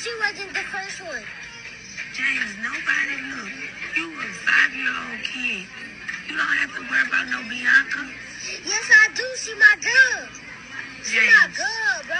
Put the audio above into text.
she wasn't the first one. James, nobody look. You a 5-year-old kid. You don't have to worry about no Bianca. Yes, I do. She my girl. She my girl, bro.